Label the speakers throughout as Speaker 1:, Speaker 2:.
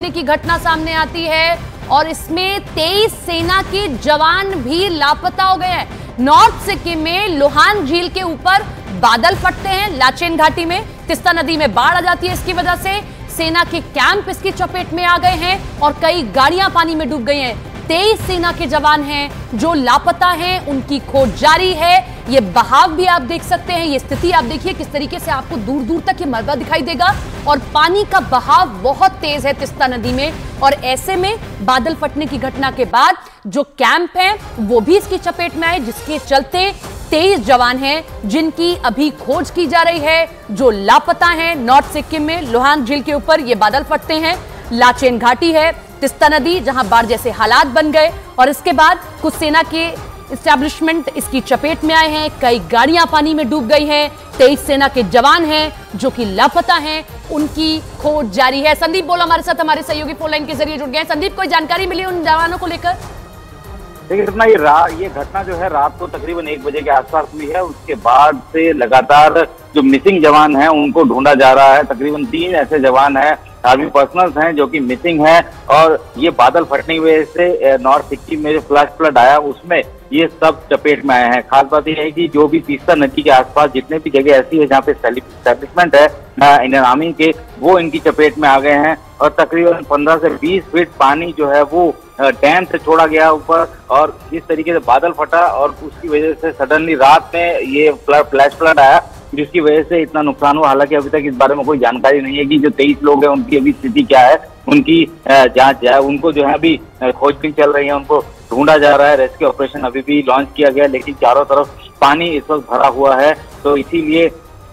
Speaker 1: की घटना सामने आती है और इसमें 23 सेना के जवान भी लापता हो गए हैं। नॉर्थ सिक्किम में लोहान झील के ऊपर बादल फटते हैं। लाचेन घाटी में तिस्ता नदी में बाढ़ आ जाती है। इसकी वजह से सेना के कैंप इसकी चपेट में आ गए हैं और कई गाड़ियां पानी में डूब गई हैं। 23 सेना के जवान हैं जो लापता हैं, उनकी खोज जारी है। ये बहाव भी आप देख सकते हैं, ये स्थिति आप देखिए किस तरीके से आपको दूर दूर तक ये मलबा दिखाई देगा और पानी का बहाव बहुत तेज है तिस्ता नदी में। और ऐसे में बादल फटने की घटना के बाद जो कैंप है वो भी इसकी चपेट में आए, जिसके चलते 23 जवान हैं जिनकी अभी खोज की जा रही है, जो लापता हैं। नॉर्थ सिक्किम में लोहान झील के ऊपर ये बादल फटते हैं। लाचेन घाटी है, तिस्ता नदी, जहां बाढ़ जैसे हालात बन गए और इसके बाद कुछ सेना के एस्टैब्लिशमेंट इसकी चपेट में आए हैं। कई गाड़ियां पानी में डूब गई हैं। 23 सेना के जवान हैं जो कि लापता हैं, उनकी खोज जारी है। संदीप बोल हमारे साथ, हमारे सहयोगी फोन लाइन के जरिए जुड़ गए। संदीप, कोई जानकारी मिली उन जवानों को लेकर?
Speaker 2: देखिए सपना, ये घटना जो है रात को तकरीबन 1 बजे के आसपास हुई है। उसके बाद से लगातार जो मिसिंग जवान हैं उनको ढूंढा जा रहा है। तकरीबन 3 ऐसे जवान हैं, आर्मी पर्सनल्स हैं जो कि मिसिंग हैं। और ये बादल फटने की वजह से नॉर्थ सिक्किम में जो फ्लड आया उसमें ये सब चपेट में आए हैं। खास बात यह है कि जो भी तीस्ता नदी के आसपास जितने भी जगह ऐसी है जहाँ पे एस्टैब्लिशमेंट है इंडियन आर्मी के, वो इनकी चपेट में आ गए हैं। और तकरीबन 15 से 20 फीट पानी जो है वो डैम से छोड़ा गया ऊपर। और इस तरीके से बादल फटा और उसकी वजह से सडनली रात में ये फ्लैश फ्लड आया, जिसकी वजह से इतना नुकसान हुआ। हालांकि अभी तक इस बारे में कोई जानकारी नहीं है कि जो 23 लोग हैं उनकी अभी स्थिति क्या है, उनकी जांच है। उनको जो है अभी खोजबीन चल रही है, उनको ढूंढा जा रहा है। रेस्क्यू ऑपरेशन अभी भी लॉन्च किया गया, लेकिन चारों तरफ पानी इस वक्त भरा हुआ है। तो इसीलिए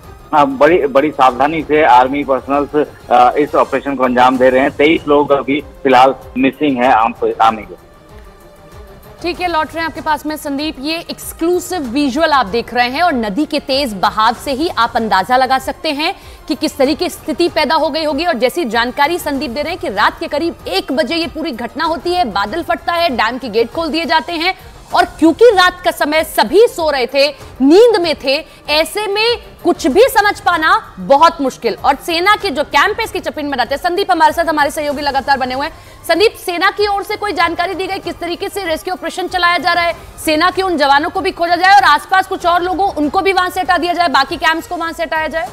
Speaker 2: बड़ी सावधानी से आर्मी पर्सनल्स इस ऑपरेशन को अंजाम दे रहे हैं। 23 लोग अभी फिलहाल मिसिंग है आर्मी के।
Speaker 1: ठीक है, लौट रहे हैं आपके पास में संदीप। ये एक्सक्लूसिव विजुअल आप देख रहे हैं और नदी के तेज बहाव से ही आप अंदाजा लगा सकते हैं कि किस तरीके की स्थिति पैदा हो गई होगी। और जैसी जानकारी संदीप दे रहे हैं कि रात के करीब 1 बजे ये पूरी घटना होती है, बादल फटता है, डैम के गेट खोल दिए जाते हैं। और क्योंकि रात का समय सभी सो रहे थे, नींद में थे, ऐसे में कुछ भी समझ पाना बहुत मुश्किल। और सेना के जो कैंप है इसकी चपेट में रहते हैं। संदीप हमारे साथ, हमारे सहयोगी लगातार बने हुए हैं। संदीप, सेना की ओर से कोई जानकारी दी गई किस तरीके से रेस्क्यू ऑपरेशन चलाया जा रहा है? सेना के उन जवानों को भी खोजा जाए और आसपास कुछ और लोगों उनको भी वहां से हटा दिया जाए, बाकी कैंप्स को वहां से हटाया जाए?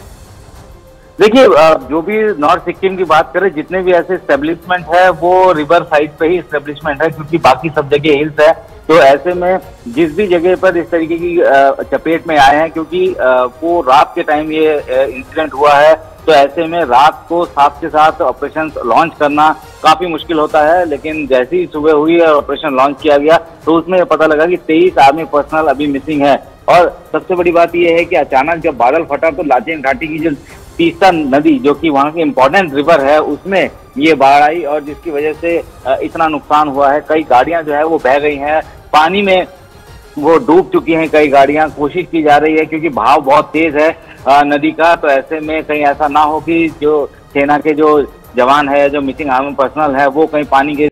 Speaker 2: देखिए, जो भी नॉर्थ सिक्किम की बात करें, जितने भी ऐसे एस्टेब्लिशमेंट है वो रिवर साइड पे ही एस्टेब्लिशमेंट है, क्योंकि बाकी सब जगह हिल्स है। तो ऐसे में जिस भी जगह पर इस तरीके की चपेट में आए हैं, क्योंकि वो रात के टाइम ये इंसिडेंट हुआ है, तो ऐसे में रात को साथ के साथ ऑपरेशन लॉन्च करना काफी मुश्किल होता है। लेकिन जैसे ही सुबह हुई और ऑपरेशन लॉन्च किया गया तो उसमें पता लगा कि 23 आर्मी पर्सनल अभी मिसिंग है। और सबसे बड़ी बात यह है कि अचानक जब बादल फटा तो लाचेन घाटी की जो तीस्ता नदी, जो कि वहाँ की इम्पोर्टेंट रिवर है, उसमें ये बाढ़ आई और जिसकी वजह से इतना नुकसान हुआ है। कई गाड़ियां जो है वो बह गई हैं, पानी में वो डूब चुकी हैं कई गाड़ियां। कोशिश की जा रही है क्योंकि बहाव बहुत तेज है नदी का। तो ऐसे में कहीं ऐसा ना हो कि जो सेना के जो जवान है, जो मिसिंग आर्मी पर्सनल है, वो कहीं पानी के